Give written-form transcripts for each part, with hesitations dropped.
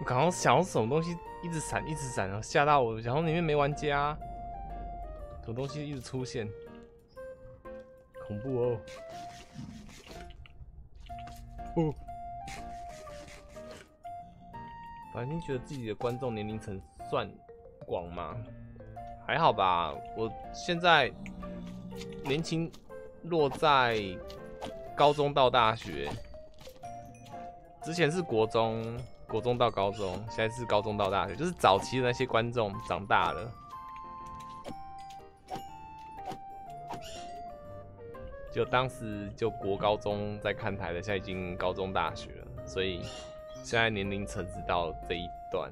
刚刚想要什么东西一直闪一直闪啊，吓到我，想说里面没玩家、啊，什么东西一直出现，恐怖哦！哦，反正觉得自己的观众年龄层算广吗？还好吧，我现在年轻落在高中到大学，之前是国中到高中，现在是高中到大学，就是早期的那些观众长大了，就当时就国高中在看台的，现在已经高中大学了，所以现在年龄层只到这一段。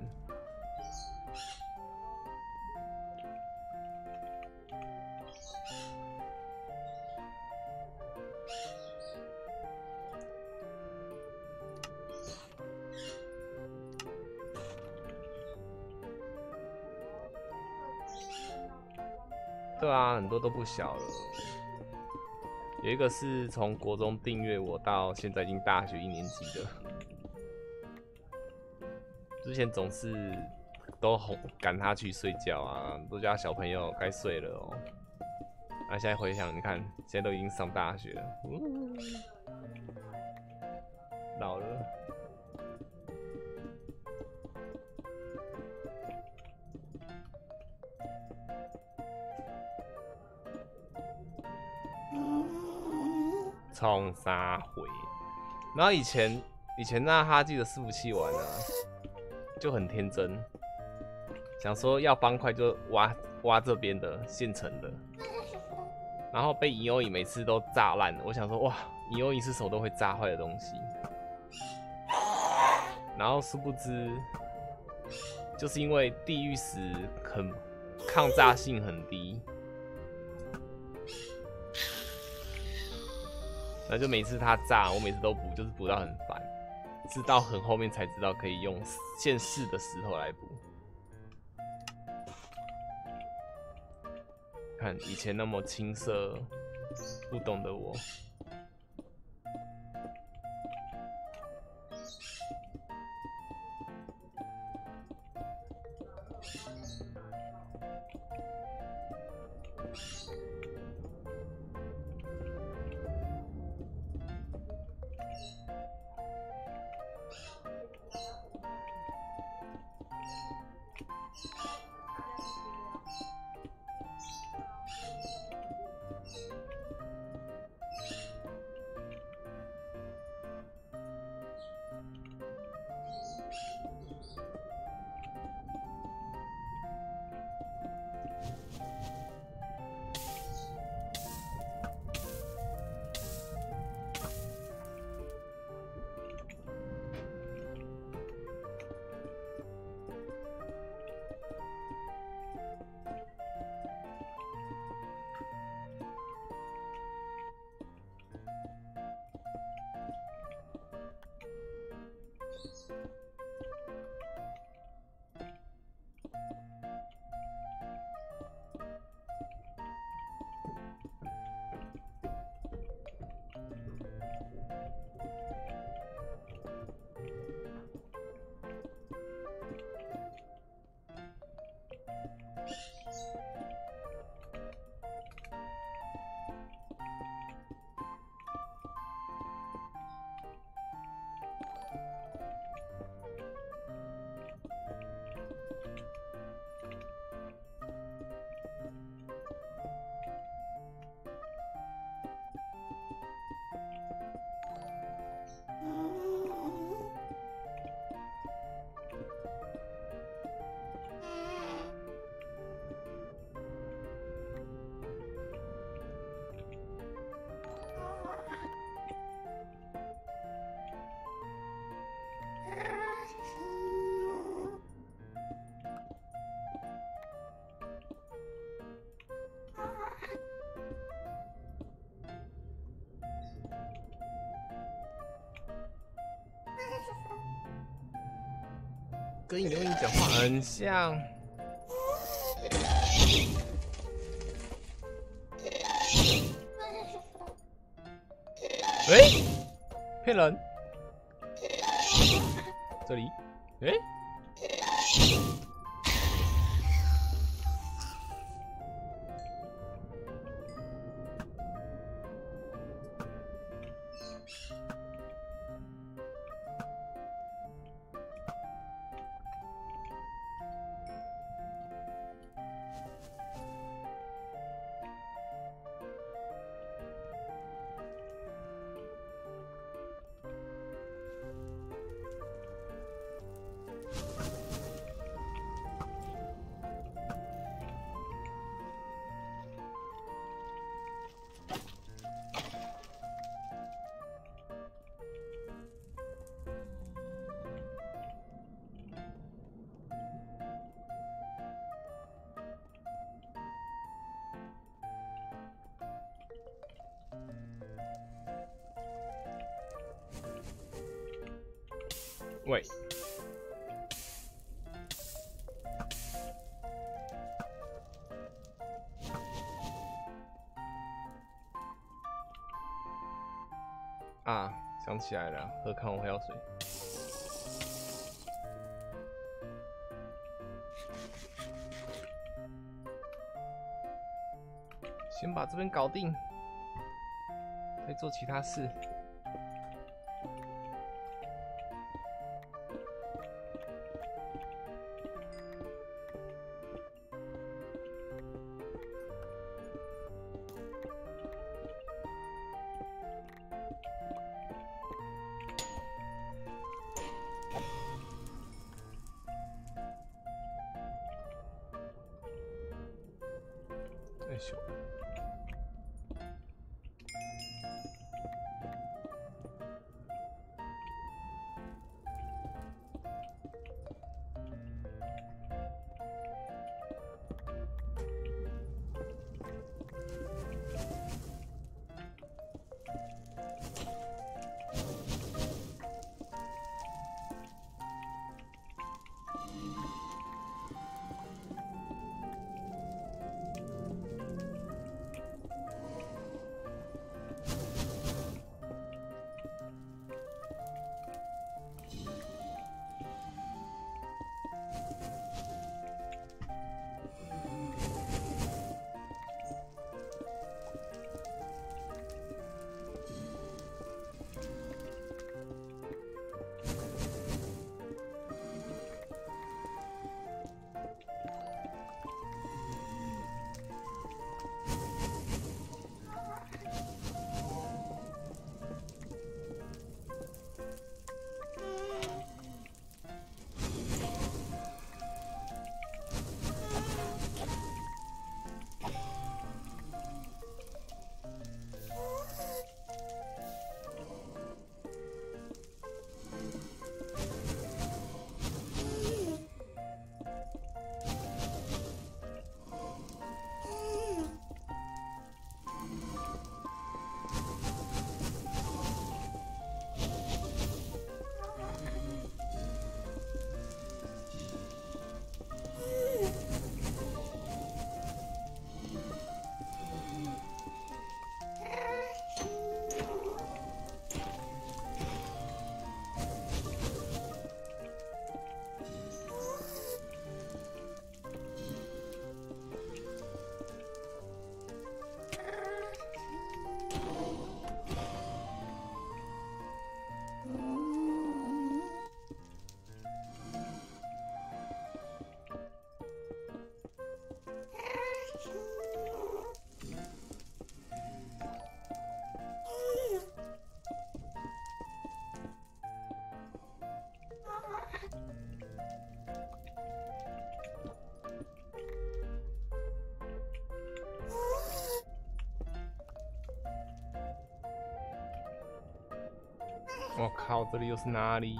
对啊，很多都不小了。有一个是从国中订阅我到现在已经大学1年级的，之前总是都赶他去睡觉啊，都叫小朋友该睡了哦。那现在回想，你看现在都已经上大学了，老了。冲啥回？然后以前那哈记的伺服器玩啊，就很天真，想说要方块就挖这边的现成的，然后被银欧椅每次都炸烂了。我想说哇，银欧椅是手都会炸坏的东西，然后殊不知，就是因为地狱石抗炸性很低。那就每次它炸，我每次都补，就是补到很烦，是到很后面才知道可以用现世的石头来补。看以前那么青涩不懂的我。跟影留影讲话很像。喂，骗人！这里，哎， 喂，啊，想起来了，喝康辉药水。先把这边搞定，再做其他事。哎呦！我靠，这里又是哪里？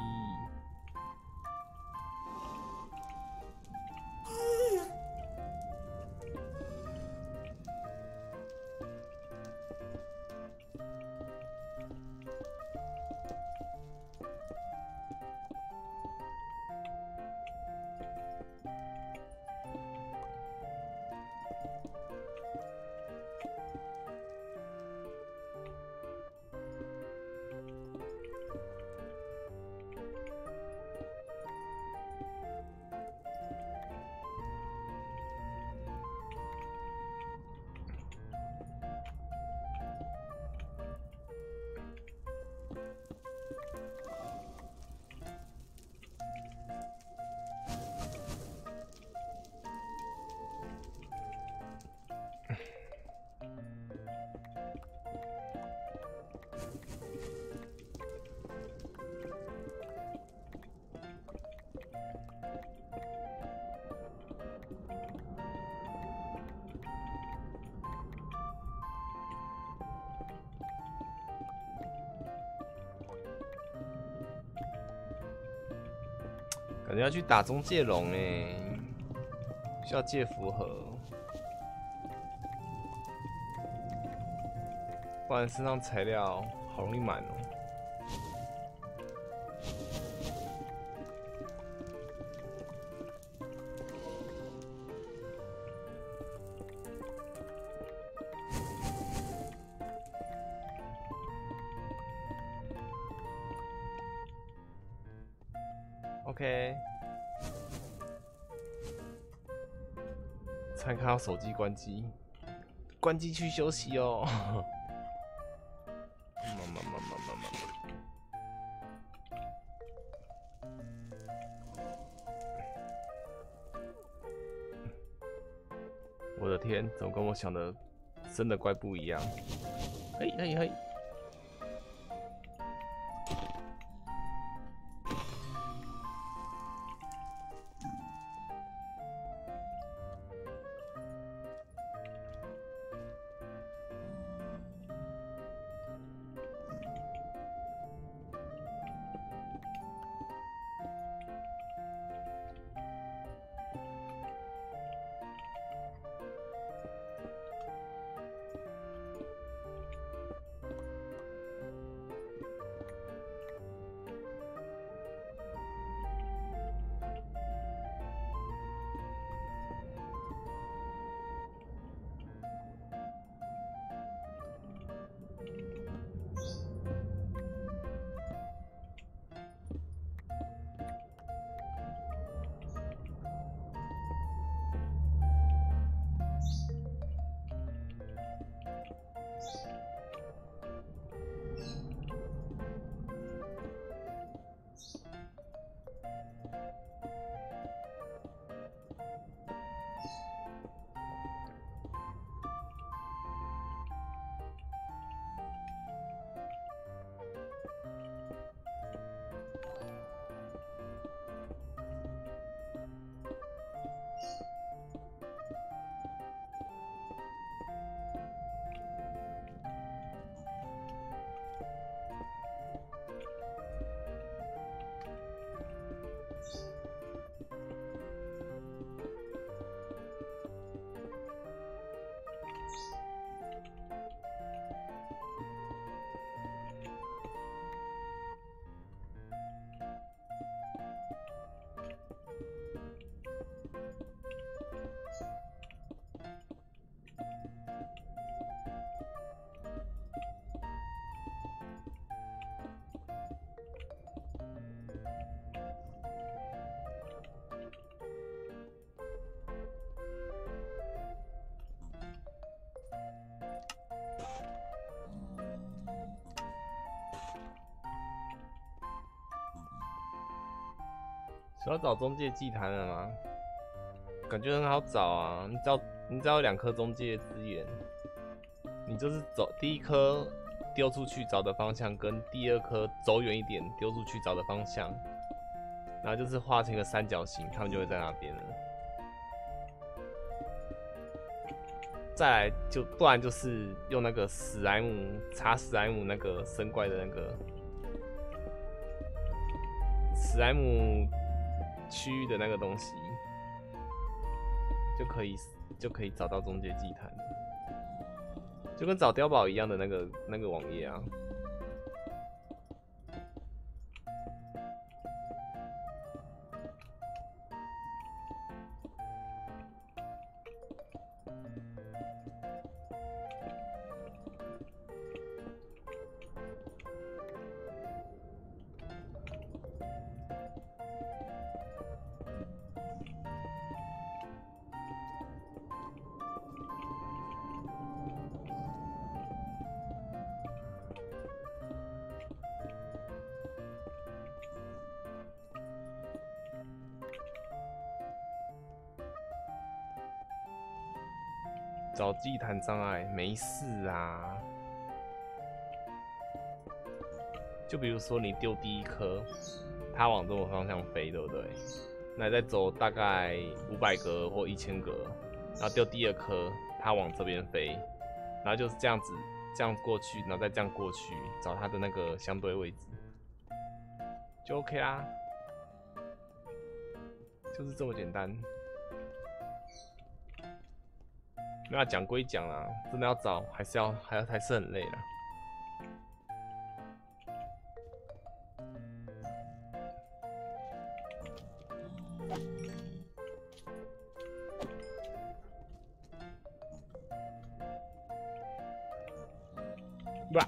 感觉要去打中介龙哎，需要借符合，不然身上材料好容易满哦。 OK。才看到手机关机，关机去休息哦。我的天，怎么跟我想的真的怪不一样？嘿嘿嘿。需要找中介祭坛了吗？感觉很好找啊，你只要2颗中介资源，你就是走第1颗丢出去找的方向，跟第2颗走远一点丢出去找的方向，然后就是画成一个三角形，他们就会在那边了。再来不然就是用那个史莱姆插史莱姆那个生怪的那个史莱姆区域的那个东西，就可以找到中介祭坛，就跟找碉堡一样的那个网页啊。找祭坛障碍没事啊，就比如说你丢第1颗，它往这个方向飞，对不对？那你再走大概500格或1000格，然后丢第2颗，它往这边飞，然后就是这样子，这样过去，然后再这样过去，找它的那个相对位置，就 OK 啦，就是这么简单。没有讲归讲啦，真的要找还是很累啦。吧。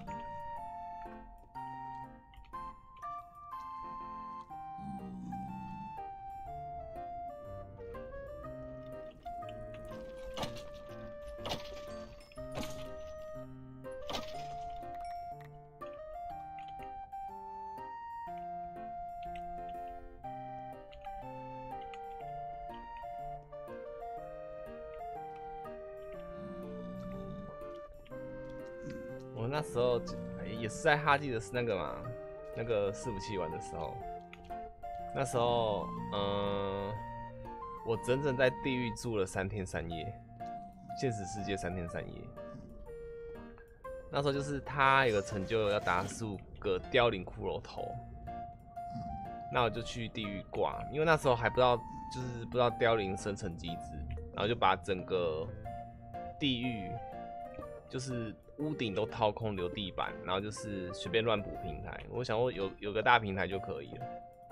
那时候也是在哈记的那个嘛，那个伺服器玩的时候，那时候我整整在地狱住了3天3夜，现实世界3天3夜。那时候就是他有个成就要打15个凋零骷髅头，那我就去地狱挂，因为那时候还不知道，就是不知道凋零生成机制，然后就把整个地狱就是屋顶都掏空留地板，然后就是随便乱补平台。我想说有个大平台就可以了，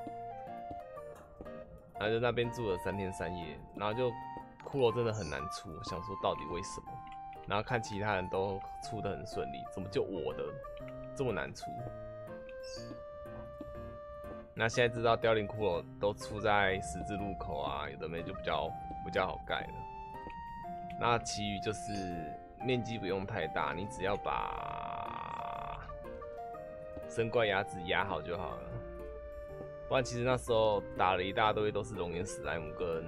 然后就那边住了3天3夜，然后就骷髅真的很难出，我想说到底为什么？然后看其他人都出得很顺利，怎么就我的这么难出？那现在知道凋零骷髅都出在十字路口啊，有的没就比较好盖了。那其余就是面积不用太大，你只要把生怪牙齿压好就好了。不然其实那时候打了一大堆都是熔岩史莱姆跟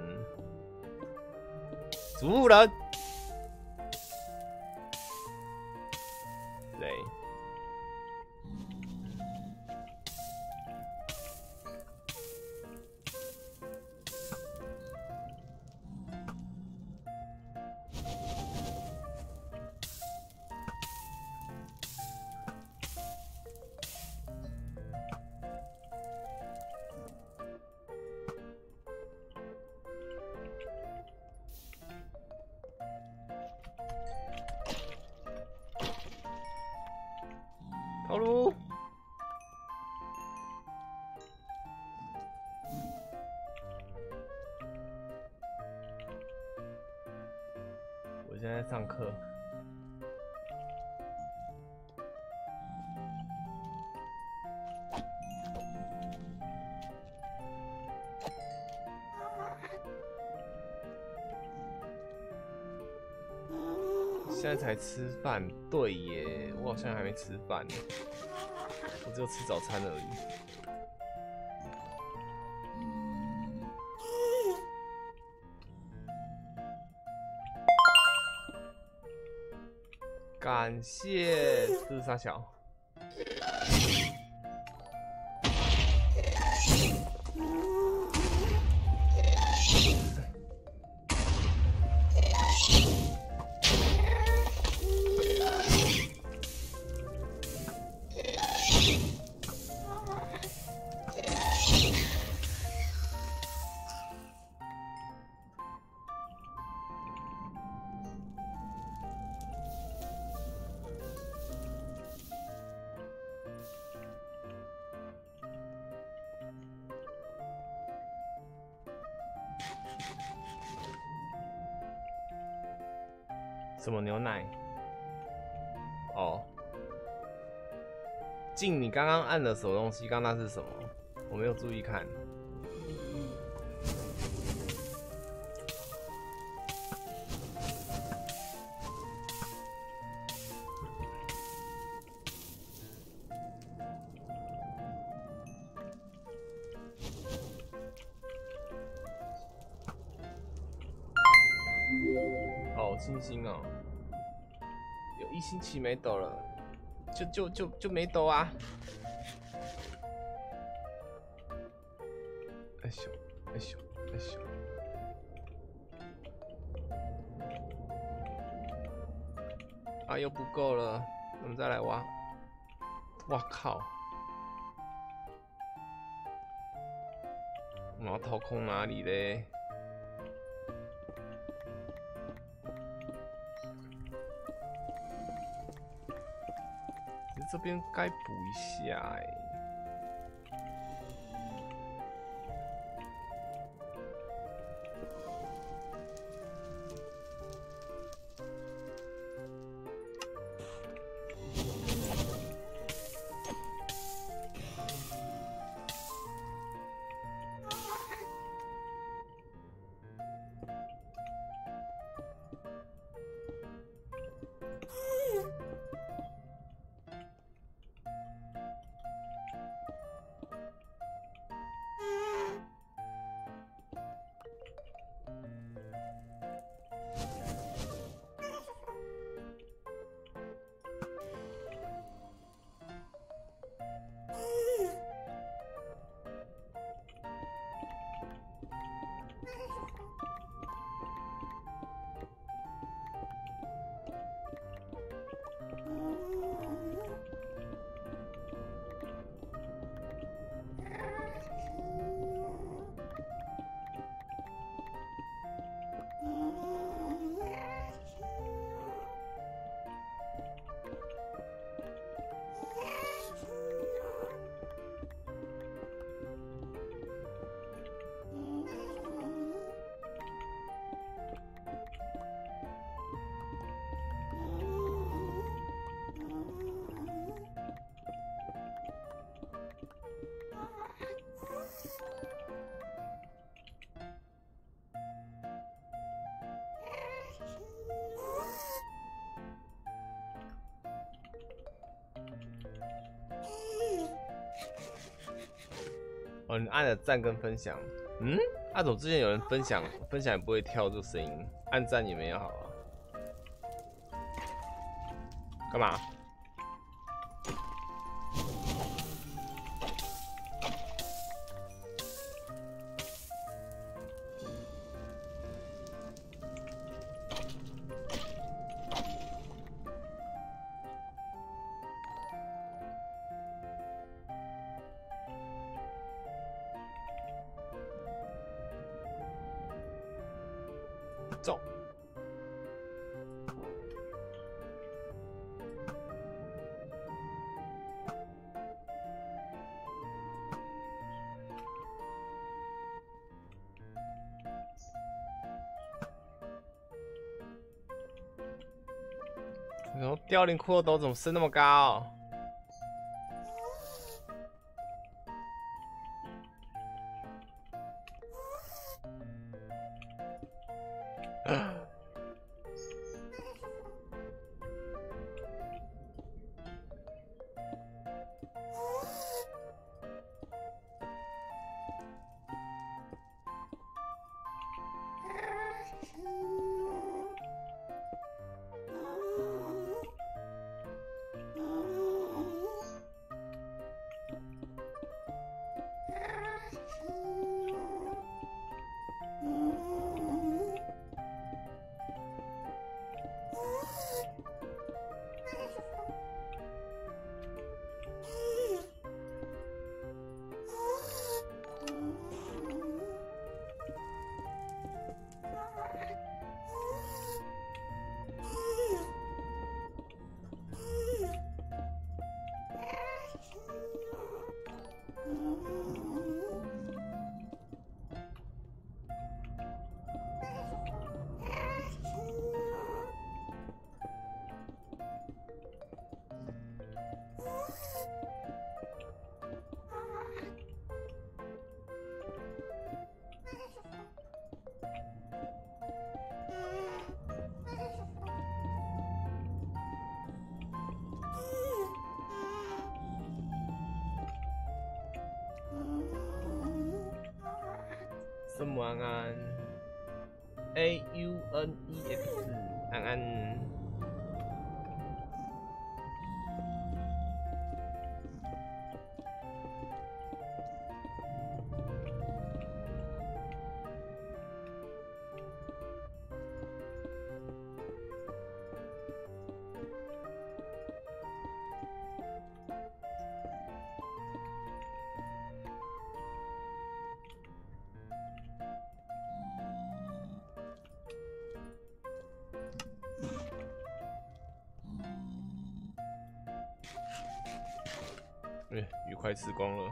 植物人。对。套路。我现在在上课。现在才吃饭，对耶，我好像还没吃饭，我只有吃早餐而已。感谢，这是啥小？什么牛奶？哦，静，你刚刚按的什么东西？刚刚那是什么？我没有注意看。哦，星星哦，有1星期没抖了，就没抖啊！哎咻，哎咻，哎咻！啊，又不够了，我们再来挖。哇靠！我们要掏空哪里嘞？这边该补一下哎。 哦，你按了赞跟分享。嗯，阿总之前有人分享也不会跳这个声音，按赞也没有好啊。干嘛？走。然后凋零骷髅斗怎么升那么高？圣母安安 ，AUNEX 安安。鱼快吃光了。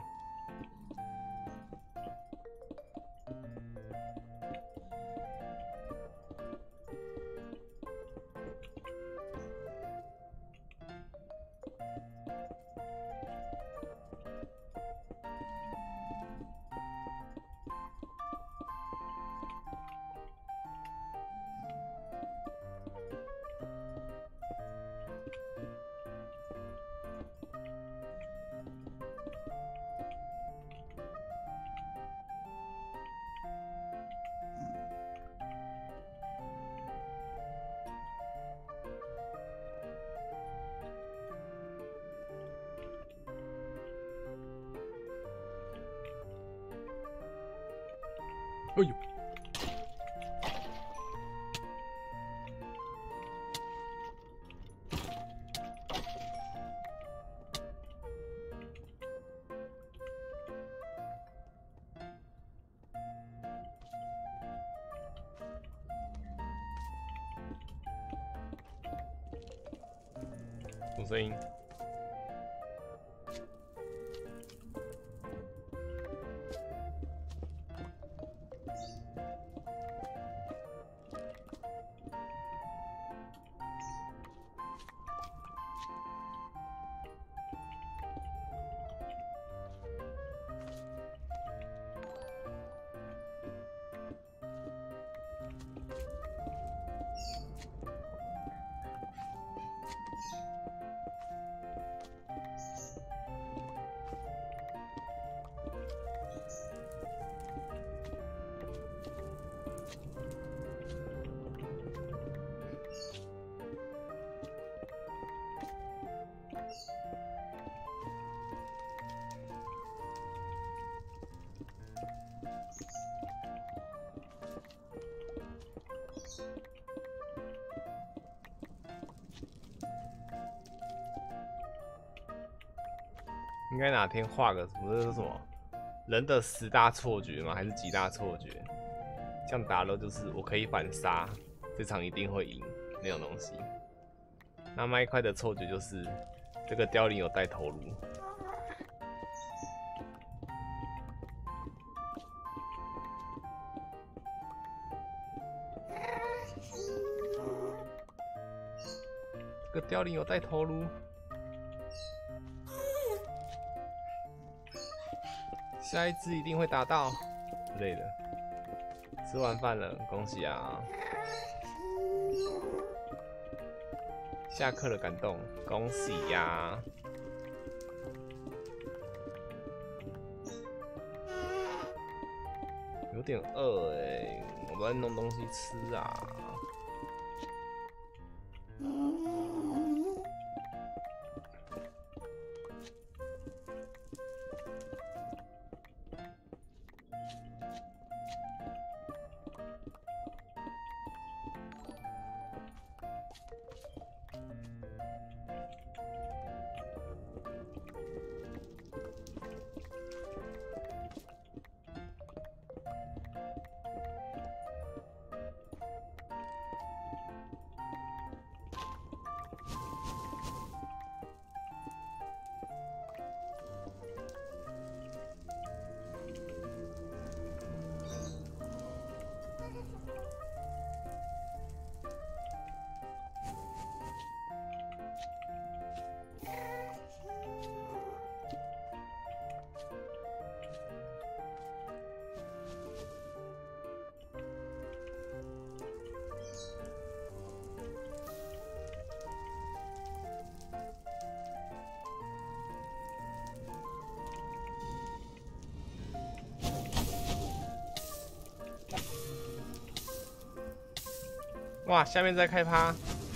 哎呦！什么声音？ 应该哪天画个什么？这是什么？人的10大错觉吗？还是几大错觉？这样打了就是我可以反杀，这场一定会赢那种东西。那麦块的错觉就是这个凋零有带头颅。这个凋零有带头颅。下一只一定会打到之类的。吃完饭了，恭喜啊！下课了，感动，恭喜呀！有点饿哎，我们在弄东西吃啊。哇，下面在开趴，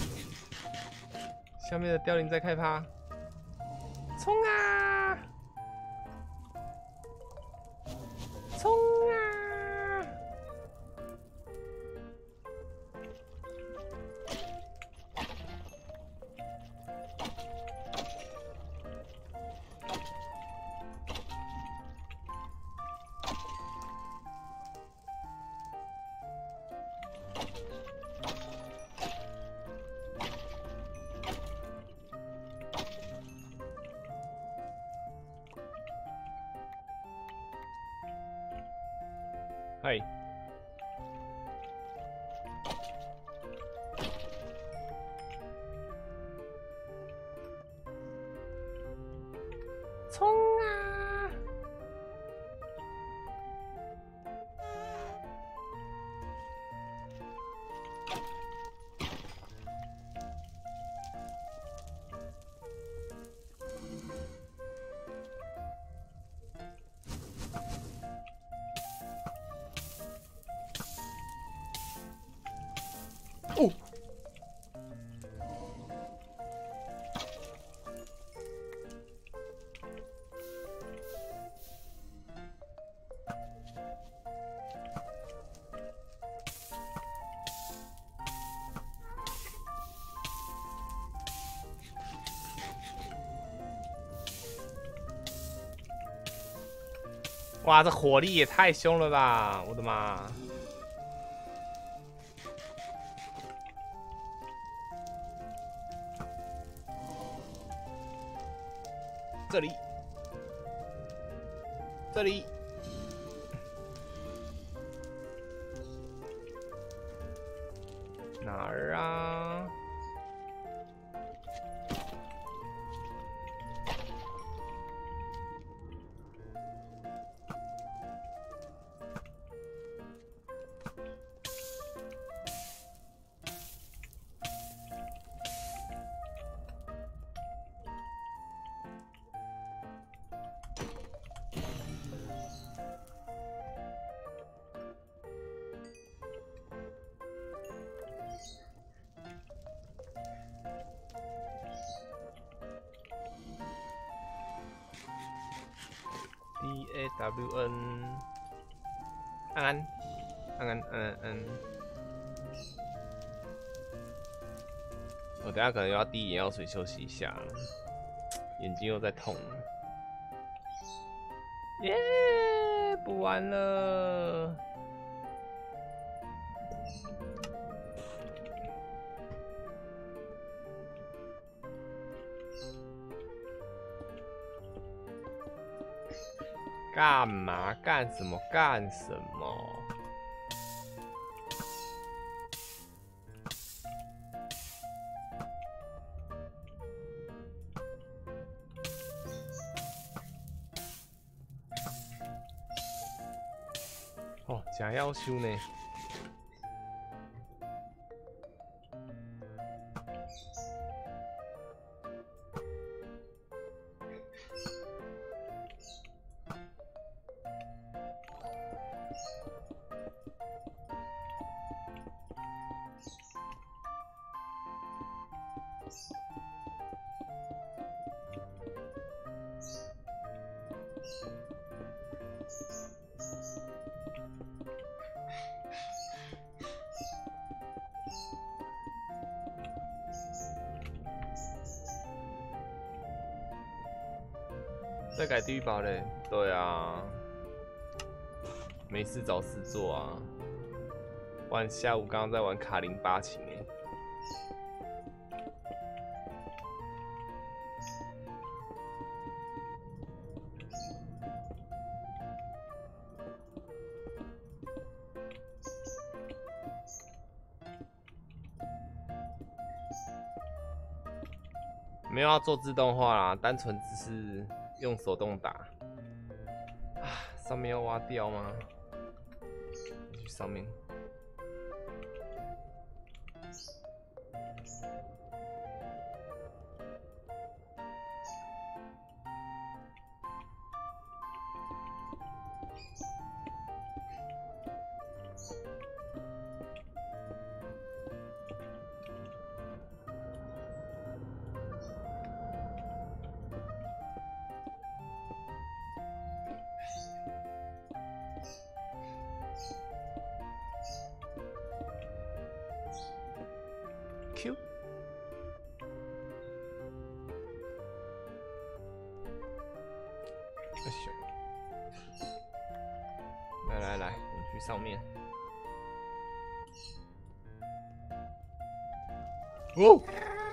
下面的凋零在开趴，冲啊！冲啊！嗨，冲啊！哦，哇，这火力也太凶了吧！我的妈！这里，这里，哪儿啊？DAWN 安安安安安安，我等下可能要滴眼药水休息一下，眼睛又在痛。 耶，补完了。干嘛？干什么？干什么？哦，真要修呢。在改地狱堡嘞？对啊，没事找事做啊。不然下午刚刚在玩卡林巴琴哎。没有要做自动化啦，单纯只是用手动打。啊，上面要挖掉吗？去上面。Q， 来，我们去上面。哦。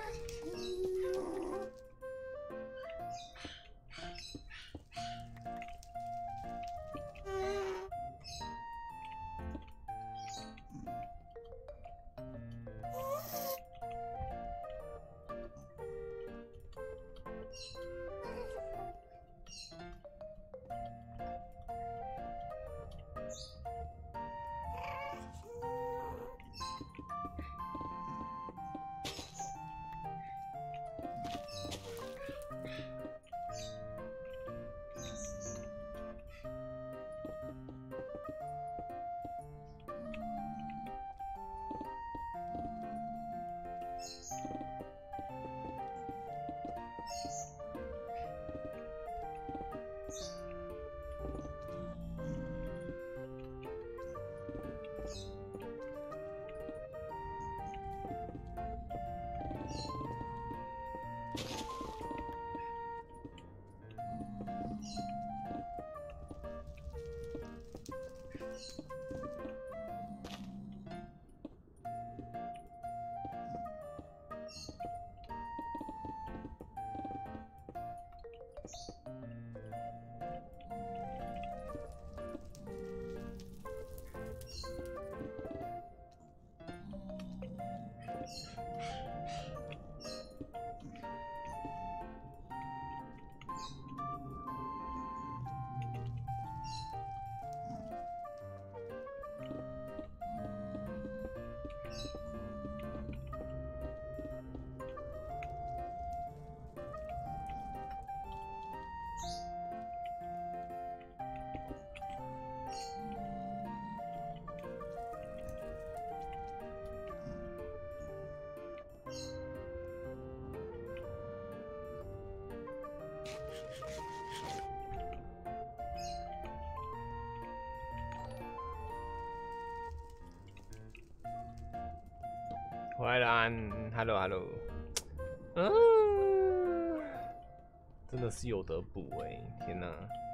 回来了，Hello，真的是有得补哎，天哪！